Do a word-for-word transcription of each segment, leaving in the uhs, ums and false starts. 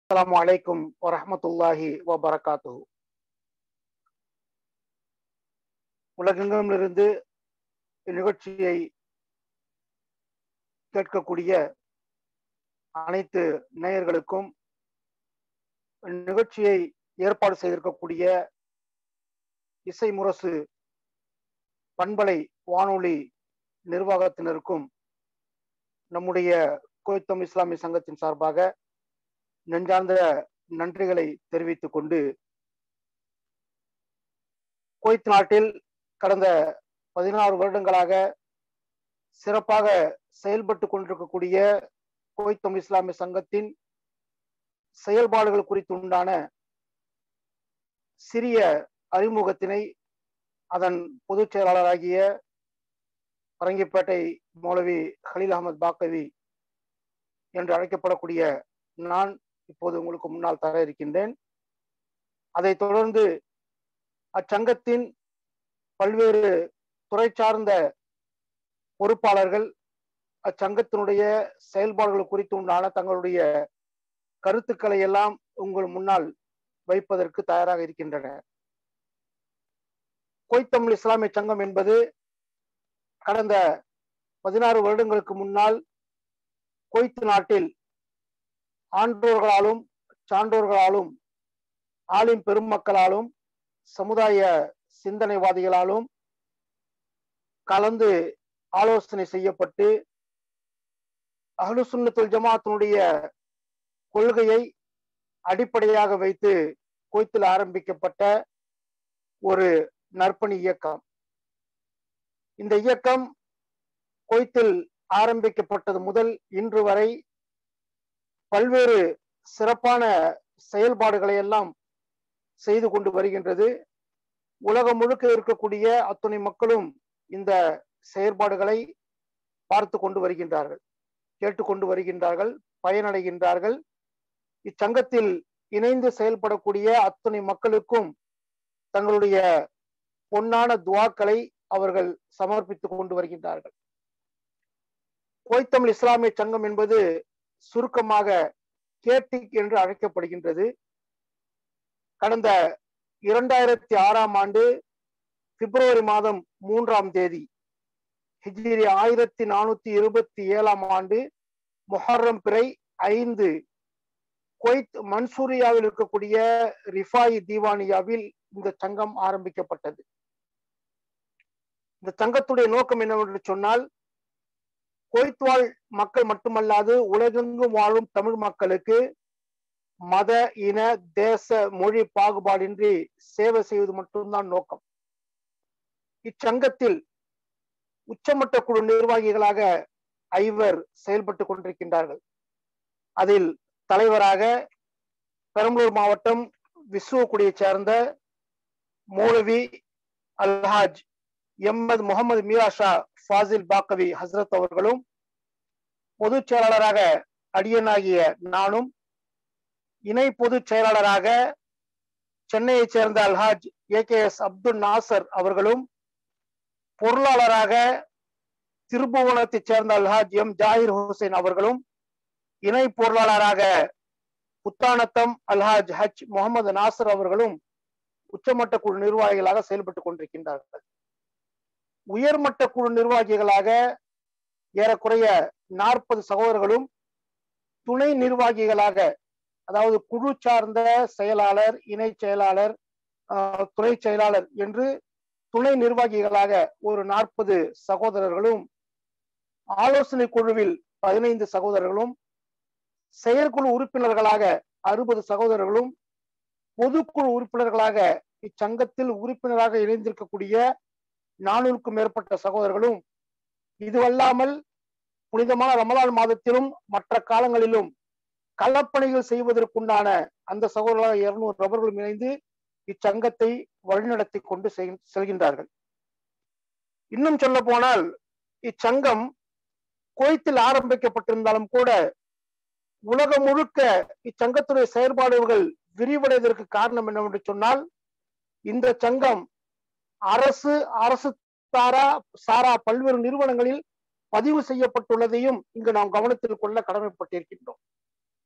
அஸ்ஸலாமு அலைக்கும் வரஹ்மத்துல்லாஹி வபரகாத்துஹு. உலகெங்கிலிருந்து இந்நிகழ்ச்சியை கேட்கக்கூடிய அனைத்து நேயர்களுக்கும், நிகழ்ச்சியை ஏற்பாடு செய்திருக்கக்கூடிய இசை முரசு பண்பலை வானொலி நிர்வாகத்தினருக்கும் நம்முடைய கோய்த்தம் இஸ்லாமிய சங்கத்தின் சார்பாக நெஞ்சார்ந்த நன்றிகளை தெரிவித்துக் கொண்டு, குவைத் நாட்டில் கடந்த பதினாறு வருடங்களாக சிறப்பாக செயல்பட்டு கொண்டிருக்கக்கூடிய குவைத்தம் இஸ்லாமிய சங்கத்தின் செயல்பாடுகள் குறித்து உண்டான சிறிய அறிமுகத்தினை அதன் பொதுச் செயலாளராகிய பரங்கிப்பேட்டை மௌலவி ஹலீல் அகமது பாக்கவி என்று அழைக்கப்படக்கூடிய நான் இப்போது உங்களுக்கு முன்னால் தர இருக்கின்றேன். அதைத் தொடர்ந்து அச்சங்கத்தின் பல்வேறு துறை சார்ந்த பொறுப்பாளர்கள் அச்சங்கத்தினுடைய செயல்பாடுகள் குறித்து உண்டான தங்களுடைய கருத்துக்களை எல்லாம் உங்கள் முன்னால் வைப்பதற்கு தயாராக இருக்கின்றனர். குவைத்தமிழ் இஸ்லாமிய சங்கம் என்பது கடந்த பதினாறு வருடங்களுக்கு முன்னால் குவைத் நாட்டில் ஆன்றோர்களாலும் சான்றோர்களாலும் ஆலிம் பெருமக்களாலும் சமுதாய சிந்தனைவாதிகளாலும் கலந்து ஆலோசனை செய்யப்பட்டு அஹ்லு சுன்னத்துல் ஜமாஅத்தினுடைய கொள்கையை அடிப்படையாக வைத்து குவைத்தில் ஆரம்பிக்கப்பட்ட ஒரு நற்பணி இயக்கம். இந்த இயக்கம் குவைத்தில் ஆரம்பிக்கப்பட்டது முதல் இன்று வரை பல்வேறு சிறப்பான செயல்பாடுகளை எல்லாம் செய்து கொண்டு வருகின்றது. உலகம் முழுக்க இருக்கக்கூடிய அத்துணை மக்களும் இந்த செயற்பாடுகளை பார்த்து கொண்டு வருகின்றார்கள், கேட்டுக்கொண்டு வருகின்றார்கள், பயனடைகின்றார்கள். இச்சங்கத்தில் இணைந்து செயல்படக்கூடிய அத்துணை மக்களுக்கும் தங்களுடைய பொன்னான துவாக்களை அவர்கள் சமர்ப்பித்துக் கொண்டு வருகின்றார்கள். குவைத்தமிழ் இஸ்லாமிய சங்கம் என்பது சுருக்கமாக கேட்டிக் என்று அழைக்கப்படுகின்றது. கடந்த இரண்டாயிரத்தி ஆறாம் ஆண்டு பிப்ரவரி மாதம் மூன்றாம் தேதி ஹிஜ்ரி ஆயிரத்தி நானூத்தி இருபத்தி ஏழாம் ஆண்டு முஹர்ரம் பிறை ஐந்து குவைத் மன்சூரியாவில் இருக்கக்கூடிய ரிஃபாயி தீவானியாவில் இந்த சங்கம் ஆரம்பிக்கப்பட்டது. இந்த சங்கத்துடைய நோக்கம் என்னவென்று சொன்னால், குவைத் வாழ் மக்கள் மட்டுமல்லாது உலகெங்கும் வாழும் தமிழ் மக்களுக்கு மத, இன, தேச, மொழி பாகுபாடின்றி சேவை செய்வது மட்டும்தான் நோக்கம். இச்சங்கத்தில் உச்சமட்ட குழு நிர்வாகிகளாக ஐவர் செயல்பட்டு கொண்டிருக்கின்றார்கள். அதில் தலைவராக பெரம்பலூர் மாவட்டம் விசுவக்குடியை சேர்ந்த மௌலவி அல்ஹாஜ் எம்எத் முகமது மீராஷா ஃபாசில் பாக்கவி ஹசரத் அவர்களும், பொதுச் செயலாளராக அடியனாகிய நானும், இணை பொதுச் செயலாளராக சென்னையை சேர்ந்த அல்ஹாஜ் A K S Abdul Nasar அவர்களும், பொருளாளராக திருபுவனத்தை சேர்ந்த அல்ஹாஜ் எம் ஜாகிர் ஹுசைன் அவர்களும், இணை பொருளாளராக புத்தானத்தம் அல்ஹாஜ் ஹஜ் முகமது நாசர் அவர்களும் உச்சமட்ட குழு நிர்வாகிகளாக செயல்பட்டுக் கொண்டிருக்கின்றார்கள். உயர்மட்ட குழு நிர்வாகிகளாக ஏறக்குறைய நாற்பது சகோதரர்களும், துணை நிர்வாகிகளாக அதாவது குழு சார்ந்த செயலாளர், இணை செயலாளர், துணை செயலாளர் என்று துணை நிர்வாகிகளாக ஒரு நாற்பது சகோதரர்களும், ஆலோசனை குழுவில் பதினைந்து சகோதரர்களும், செயற்குழு உறுப்பினர்களாக அறுபது சகோதரர்களும், பொதுக்குழு உறுப்பினர்களாக இச்சங்கத்தில் உறுப்பினராக இணைந்திருக்கக்கூடிய நானூறுக்கும் மேற்பட்ட சகோதரர்களும், இதுவல்லாமல் புனிதமான ரமலான் மாதத்திலும் மற்ற காலங்களிலும் களப்பணிகள் செய்வதற்குண்டான அந்த சகோதரர்களாக இருநூறு நபர்களும் இணைந்து இச்சங்கத்தை வழிநடத்தி கொண்டு செல்கின்றார்கள். இன்னும் சொல்ல போனால், இச்சங்கம் குவைத்தில் ஆரம்பிக்கப்பட்டிருந்தாலும் கூட உலகம் முழுக்க இச்சங்கத்துடைய செயற்பாடுகள் விரிவடைவதற்கு காரணம் என்னவென்று சொன்னால், இந்த சங்கம் அரசு அரசு சாரா சாரா பல்வேறு நிறுவனங்களில் பதிவு செய்யப்பட்டுள்ளதையும் இங்கு நாம் கவனத்தில் கொள்ள கடமைப்பட்டிருக்கின்றோம்.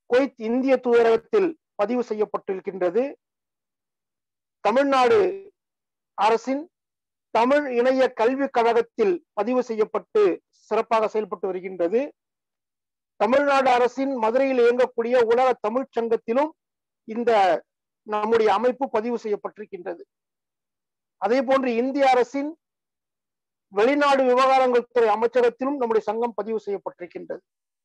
குவைத் இந்திய தூதரகத்தில் பதிவு செய்யப்பட்டிருக்கின்றது. தமிழ்நாடு அரசின் தமிழ் இணைய கல்விக் கழகத்தில் பதிவு செய்யப்பட்டு சிறப்பாக செயல்பட்டு வருகின்றது. தமிழ்நாடு அரசின் மதுரையில் இயங்கக்கூடிய உலக தமிழ் சங்கத்திலும் இந்த நம்முடைய அமைப்பு பதிவு செய்யப்பட்டிருக்கின்றது. அதே போன்று இந்திய அரசின் வெளிநாடு விவகாரங்கள் துறை அமைச்சகத்திலும் நம்முடைய சங்கம் பதிவு செய்யப்பட்டிருக்கின்றது.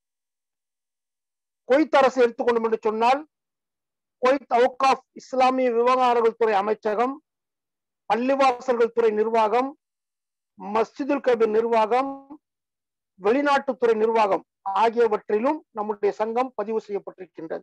குவைத் அரசு எடுத்துக்கொண்டோம் என்று சொன்னால், குவைத் அவுகாஃப் இஸ்லாமிய விவகாரங்கள் துறை அமைச்சகம், பள்ளிவாசல்கள் துறை நிர்வாகம், மஸ்ஜிதுல் கபீர் நிர்வாகம், வெளிநாட்டுத்துறை நிர்வாகம் ஆகியவற்றிலும் நம்முடைய சங்கம் பதிவு செய்யப்பட்டிருக்கின்றது.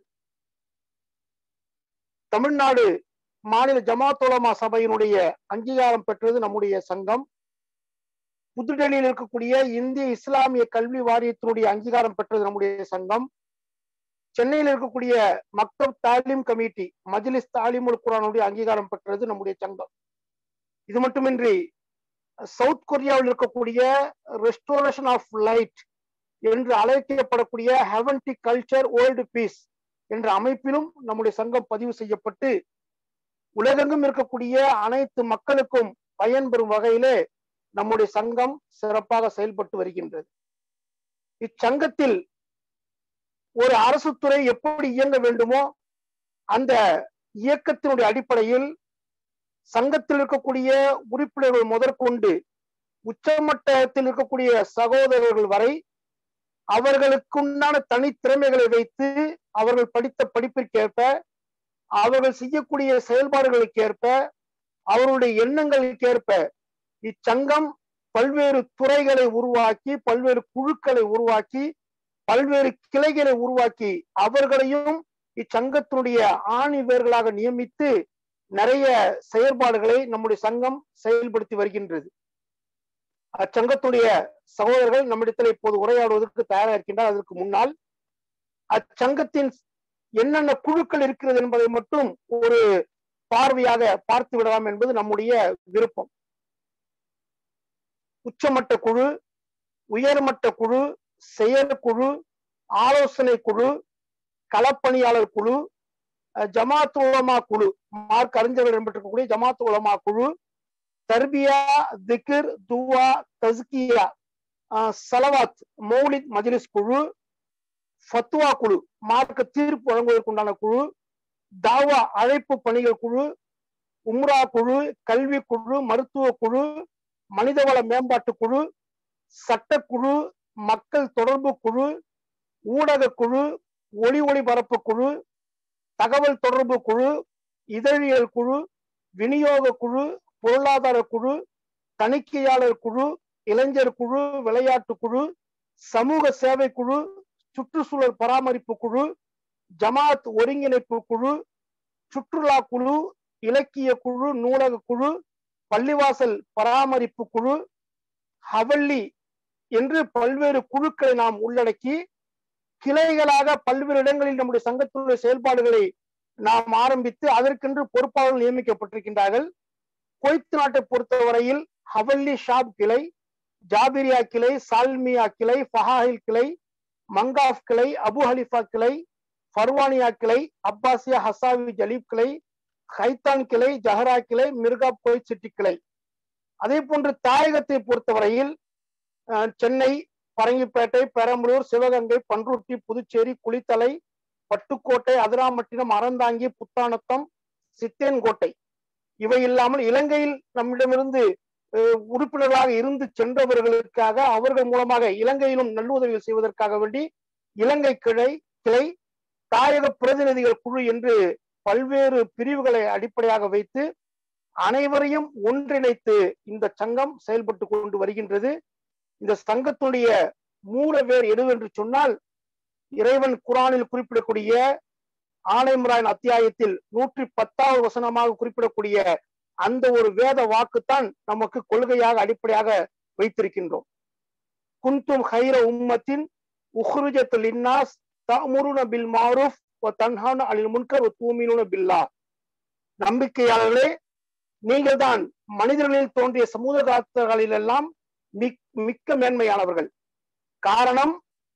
தமிழ்நாடு மாநில ஜமாத் உலமா சபையினுடைய அங்கீகாரம் பெற்றது நம்முடைய சங்கம். புதுடெல்லியில் இருக்கக்கூடிய இந்திய இஸ்லாமிய கல்வி வாரியத்தினுடைய அங்கீகாரம் பெற்றது நம்முடைய சங்கம். சென்னையில் இருக்கக்கூடிய மக்தப் தாலீம் கமிட்டி, மஜ்லிஸ் தாலீமுல் குர்ஆனுடைய அங்கீகாரம் பெற்றது நம்முடைய சங்கம். இது மட்டுமின்றி சவுத் கொரியாவில் இருக்கக்கூடிய ரெஸ்டோரேஷன் ஆஃப் லைட் என்று அழைக்கப்படக்கூடிய ஹெவன்டி கல்ச்சர் வேர்ல்டு பீஸ் என்ற அமைப்பிலும் நம்முடைய சங்கம் பதிவு செய்யப்பட்டு உலகெங்கும் இருக்கக்கூடிய அனைத்து மக்களுக்கும் பயன்பெறும் வகையிலே நம்முடைய சங்கம் சிறப்பாக செயல்பட்டு வருகின்றது. இச்சங்கத்தில் ஒரு அரசு துறை எப்படி இயங்க வேண்டுமோ அந்த இயக்கத்தினுடைய அடிப்படையில் சங்கத்தில் இருக்கக்கூடிய உறுப்பினர்கள் முதற்கொண்டு உச்சமட்டத்தில் இருக்கக்கூடிய சகோதரர்கள் வரை அவர்களுக்குண்டான தனித்திறமைகளை வைத்து அவர்கள் படித்த படிப்பிற்கேற்ப, அவர்கள் செய்யக்கூடிய செயல்பாடுகளுக்கேற்ப, அவருடைய எண்ணங்களுக்கேற்ப இச்சங்கம் பல்வேறு துறைகளை உருவாக்கி, பல்வேறு குழுக்களை உருவாக்கி, பல்வேறு கிளைகளை உருவாக்கி அவர்களையும் இச்சங்கத்தினுடைய ஆணி வேர்களாக நியமித்து நிறைய செயல்பாடுகளை நம்முடைய சங்கம் செயல்படுத்தி வருகின்றது. அச்சங்கத்துடைய சகோதரர்கள் நம்மிடத்தில் இப்போது உரையாடுவதற்கு தயாராக இருக்கின்றார். அதற்கு முன்னால் அச்சங்கத்தின் என்னென்ன குழுக்கள் இருக்கிறது என்பதை மட்டும் ஒரு பார்வையாக பார்த்து விடலாம் என்பது நம்முடைய விருப்பம். உச்சமட்ட குழு, உயர்மட்ட குழு, செயற்குழு, ஆலோசனை குழு, களப்பணியாளர் குழு, ஜமாத் உலமா குழு, மார்க் அறிஞர்கள் இடம்பெற்றிருக்கக்கூடிய ஜமாத் உலமா குழு, தர்பியா, திக்ர், துவா, தஸ்கியா, சலவாத், மௌலித் மஜ்லிஸ் குழு, ஃபத்வா குழு, மார்க்க தீர்ப்பு வழங்குவதற்குண்டான குழு, தாவா அழைப்பு பணிகள் குழு, உம்ரா குழு, கல்வி குழு, மருத்துவ குழு, மனிதவள மேம்பாட்டு குழு, சட்டக்குழு, மக்கள் தொடர்பு குழு, ஊடக குழு, ஒளி ஒளிபரப்பு குழு, தகவல் தொடர்பு குழு, இதழியல் குழு, விநியோக குழு, பொருளாதார குழு, தணிக்கையாளர் குழு, இளைஞர் குழு, விளையாட்டு குழு, சமூக சேவை குழு, சுற்றுச்சூழல் பராமரிப்பு குழு, ஜமாத் ஒருங்கிணைப்பு குழு, சுற்றுலா குழு, இலக்கிய குழு, நூலக குழு, பள்ளிவாசல் பராமரிப்பு குழு, ஹவல்லி என்று பல்வேறு குழுக்களை நாம் உள்ளடக்கி கிளைகளாக பல்வேறு இடங்களில் நம்முடைய சங்கத்தினுடைய செயல்பாடுகளை நாம் ஆரம்பித்து அதற்கென்று பொறுப்பாளர்கள் நியமிக்கப்பட்டிருக்கின்றார்கள். குவைத் நாட்டை பொறுத்தவரையில் ஹவல்லி ஷாப் கிளை, ஜாபிரியா கிளை, சால்மியா கிளை, ஃபஹாஹில் கிளை, மங்காஃப் கிளை, அபு ஹலிஃபா கிளை, ஃபர்வானியா கிளை, அப்பாசியா ஹசாவி ஜலீப் கிளை, ஹைத்தான் கிளை, ஜஹரா கிளை, மிர்கா குவைத் சிட்டி கிளை. அதே போன்று தாயகத்தை பொறுத்தவரையில் சென்னை, பரங்கிப்பேட்டை, பெரம்பலூர், சிவகங்கை, பன்ருட்டி, புதுச்சேரி, குளித்தலை, பட்டுக்கோட்டை, அதிராமட்டினம், அறந்தாங்கி, புத்தானத்தம், சித்தேன்கோட்டை, இவை இல்லாமல் இலங்கையில் நம்மிடமிருந்து உறுப்பினர்களாக இருந்து சென்றவர்களுக்காக அவர்கள் மூலமாக இலங்கையிலும் நல்லுதவிகள் செய்வதற்காக வேண்டி இலங்கை கிளை கிளை தாயக பிரதிநிதிகள் குழு என்று பல்வேறு பிரிவுகளை அடிப்படையாக வைத்து அனைவரையும் ஒன்றிணைத்து இந்த சங்கம் செயல்பட்டு கொண்டு வருகின்றது. இந்த சங்கத்துடைய மூல வேர் எது என்று சொன்னால், இறைவன் குர்ஆனில் குறிப்பிடக்கூடிய ஆல இம்ரான் அத்தியாயத்தில் நூற்றி பத்தாவது வசனமாக குறிப்பிடக்கூடிய அந்த ஒரு வேத வாக்குத்தான் நமக்கு கொள்கையாக அடிப்படையாக வைத்திருக்கின்றோம். குன்தும் ஹைர உம்மத்தின் உஹ்ருஜத் லின்னாஸ் தஅமுருன பில் மஅரூஃப் வ தன்ஹவுன அனில் முன்கர் வ துமினுன பில்லாஹ். நம்பிக்கையாளர்களே, நீங்கள் தான் மனிதர்களில் தோன்றிய சமூகங்களில் எல்லாம் மிக்க மேன்மையானவர்கள். காரணம்,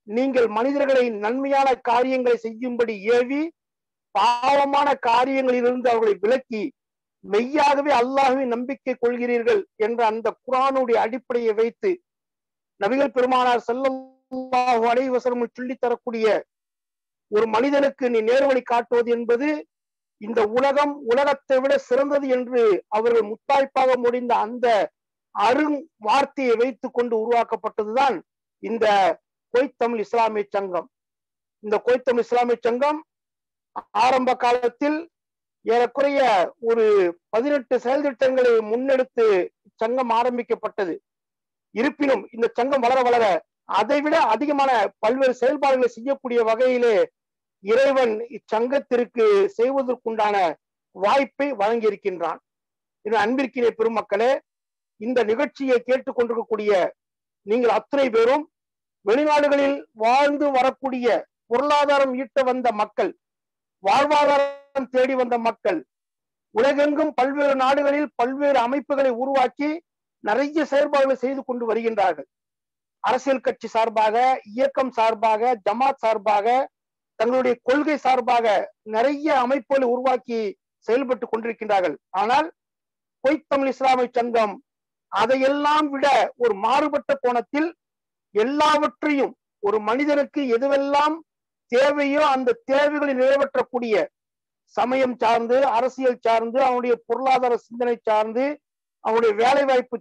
நீங்கள் மனிதர்களை நன்மையான காரியங்களை செய்யும்படி ஏவி பாவமான காரியங்களிலிருந்து அவர்களை விலக்கி மெய்யாகவே அல்லாஹ்வின் நம்பிக்கை கொள்கிறீர்கள் என்ற அந்த குர்ஆனுடைய அடிப்படையை வைத்து நபிகள் பெருமானார் ஸல்லல்லாஹு அலைஹி வஸல்லம் சொல்லித் தரக்கூடிய ஒரு மனிதனுக்கு நீ நேர்வழி காட்டுவது என்பது இந்த உலகம் உலகத்தை விட சிறந்தது என்று அவர்கள் முத்தாய்ப்பாக முடிந்த அந்த அருண் வார்த்தையை வைத்துக் கொண்டு உருவாக்கப்பட்டதுதான் இந்த குவைத் தமிழ் இஸ்லாமிய சங்கம். இந்த குவைத் தமிழ் இஸ்லாமிய சங்கம் ஆரம்ப காலத்தில் ஏறக்குறைய ஒரு பதினெட்டு செயல் திட்டங்களை முன்னெடுத்து சங்கம் ஆரம்பிக்கப்பட்டது. இருப்பினும் இந்த சங்கம் வளர வளர அதைவிட அதிகமான பல்வேறு செயல்பாடுகளை செய்யக்கூடிய வகையிலே இறைவன் இச்சங்கத்திற்கு செய்வதற்குண்டான வாய்ப்பை வழங்கி இருக்கின்றான். இது அன்பிற்கிற பெருமக்களே, இந்த நிகழ்ச்சியை கேட்டுக் கொண்டிருக்கக்கூடிய நீங்கள் அத்தனை பேரும் வெளிநாடுகளில் வாழ்ந்து வரக்கூடிய பொருளாதாரம் ஈட்ட வந்த மக்கள், வாழ்வாதாரம் தேடி வந்த மக்கள், உலகெங்கும் பல்வேறு நாடுகளில் பல்வேறு அமைப்புகளை உருவாக்கி நிறைய செயல்பாடுகளை செய்து கொண்டு வருகின்றார்கள். அரசியல் கட்சி சார்பாக, இயக்கம் சார்பாக, ஜமாத் சார்பாக, தங்களுடைய கொள்கை சார்பாக நிறைய அமைப்புகளை உருவாக்கி செயல்பட்டு கொண்டிருக்கின்றார்கள். ஆனால் குவைத் தமிழ் இஸ்லாமிய சங்கம் அதையெல்லாம் விட ஒரு மாறுபட்ட கோணத்தில் எல்லாவற்றையும் ஒரு மனிதனுக்கு எதுவெல்லாம் தேவையோ அந்த தேவைகளை நிறைவேற்றக்கூடிய சமயம் சார்ந்து, அரசியல் சார்ந்து, அவனுடைய பொருளாதார சிந்தனை சார்ந்து, அவனுடைய வேலை வாய்ப்பு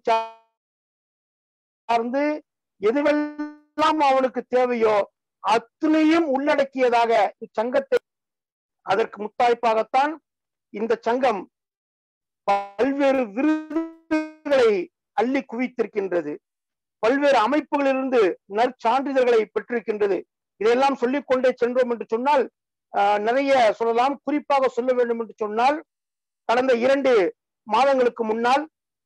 சார்ந்து எதுவெல்லாம் அவனுக்கு தேவையோ அத்தனையும் உள்ளடக்கியதாக இச்சங்கத்தை, அதற்கு முத்தாய்ப்பாகத்தான் இந்த சங்கம் பல்வேறு விருதுகளை அள்ளி குவித்திருக்கின்றது. பல்வேறு அமைப்புகளிலிருந்து நற்சான்றிதழ்களை பெற்றிருக்கின்றது. இதையெல்லாம் சொல்லிக் கொண்டே சென்றோம் என்று சொன்னால் நிறைய சொல்லலாம். குறிப்பாக சொல்ல வேண்டும் என்று சொன்னால், கடந்த இரண்டு மாதங்களுக்கு முன்னால்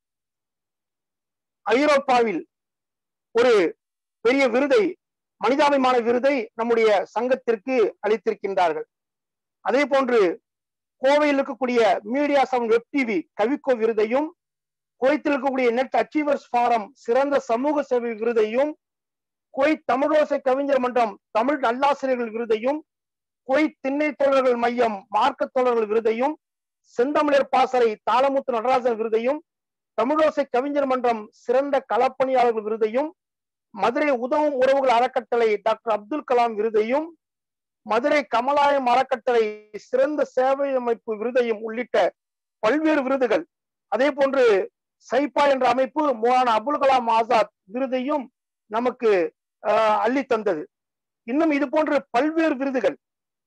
ஐரோப்பாவில் ஒரு பெரிய விருதை, மனிதாபிமான விருதை நம்முடைய சங்கத்திற்கு அளித்திருக்கின்றார்கள். அதே போன்று கோவையில் இருக்கக்கூடிய media seven web TV Kavikko விருதையும், குவைத்தில் இருக்கக்கூடிய நெட் அச்சீவர்ஸ் ஃபாரம் சிறந்த சமூக சேவை விருதையும், குவைத் தமிழோசை கவிஞர் மன்றம் தமிழ் நல்லாசிரியர்கள் விருதையும், குவைத் திண்ணை தோழர்கள் மையம் மார்க்க தோழர்கள் விருதையும், செந்தமிழர் பாசறை தாளமுத்து நடராஜன் விருதையும், தமிழோசை கவிஞர் மன்றம் சிறந்த களப்பணியாளர்கள் விருதையும், மதுரை உதவும் உறவுகள் அறக்கட்டளை டாக்டர் அப்துல் கலாம் விருதையும், மதுரை கமலாயம் அறக்கட்டளை சிறந்த சேவை அமைப்பு விருதையும் உள்ளிட்ட பல்வேறு விருதுகள், அதே போன்று சைபா என்ற அமைப்பு மௌலானா அபுல் கலாம் ஆசாத் விருதையும் நமக்கு அஹ் அள்ளி தந்தது. இன்னும் இது போன்ற பல்வேறு விருதுகள்,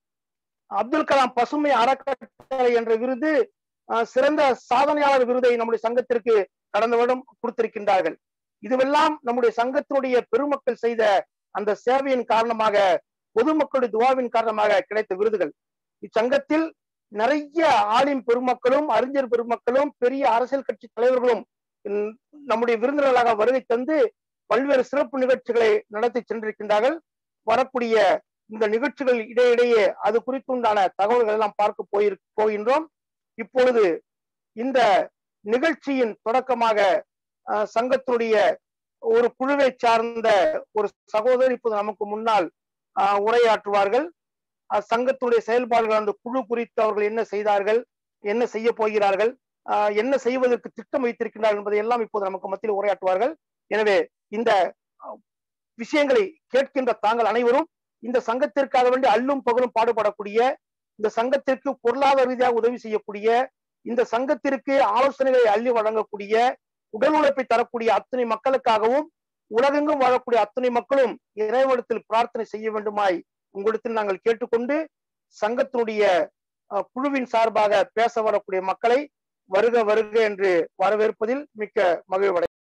அப்துல் கலாம் பசுமை அறக்கட்டளை என்ற விருது சிறந்த சாதனையாளர் விருதை நம்முடைய சங்கத்திற்கு கடந்த வருடம் கொடுத்திருக்கின்றார்கள். இதுவெல்லாம் நம்முடைய சங்கத்தினுடைய பெருமக்கள் செய்த அந்த சேவையின் காரணமாக, பொதுமக்களுடைய துவாவின் காரணமாக கிடைத்த விருதுகள். இச்சங்கத்தில் நிறைய ஆலிம் பெருமக்களும், அறிஞர் பெருமக்களும், பெரிய அரசியல் கட்சி தலைவர்களும் நம்முடைய விருந்தினர்களாக வருகை தந்து பல்வேறு சிறப்பு நிகழ்ச்சிகளை நடத்தி சென்றிருக்கின்றார்கள். வரக்கூடிய இந்த நிகழ்ச்சிகள் இடையிடையே அது குறித்துண்டான தகவல்கள் எல்லாம் பார்க்க போயிரு போகின்றோம். இப்பொழுது இந்த நிகழ்ச்சியின் தொடக்கமாக சங்கத்தினுடைய ஒரு குழுவை சார்ந்த ஒரு சகோதரர் இப்போது நமக்கு முன்னால் உரையாற்றுவார்கள். சங்கத்துடைய செயல்பாடுகள், அந்த குழு குறித்து அவர்கள் என்ன செய்தார்கள், என்ன செய்ய போகிறார்கள், என்ன செய்வதற்கு திட்டம் வைத்திருக்கிறார்கள் என்பதை எல்லாம் இப்போது நமக்கு மத்தியில் உரையாற்றுவார்கள். எனவே இந்த விஷயங்களை கேட்கின்ற தாங்கள் அனைவரும் இந்த சங்கத்திற்காக வேண்டி அல்லும் பகலும் பாடுபடக்கூடிய, இந்த சங்கத்திற்கு பொருளாதார ரீதியாக உதவி செய்யக்கூடிய, இந்த சங்கத்திற்கு ஆலோசனைகளை அள்ளி வழங்கக்கூடிய, உடல் உழைப்பை தரக்கூடிய அத்தனை மக்களுக்காகவும் உலகெங்கும் வாழக்கூடிய அத்தனை மக்களும் இறைவனிடத்தில் பிரார்த்தனை செய்ய வேண்டுமாய் உங்களிடத்தில் நாங்கள் கேட்டுக்கொண்டு, சங்கத்தினுடைய குழுவின் சார்பாக பேச வரக்கூடிய மக்களை வருக வருக என்று வரவேற்பதில் மிக்க மகிழ்வடை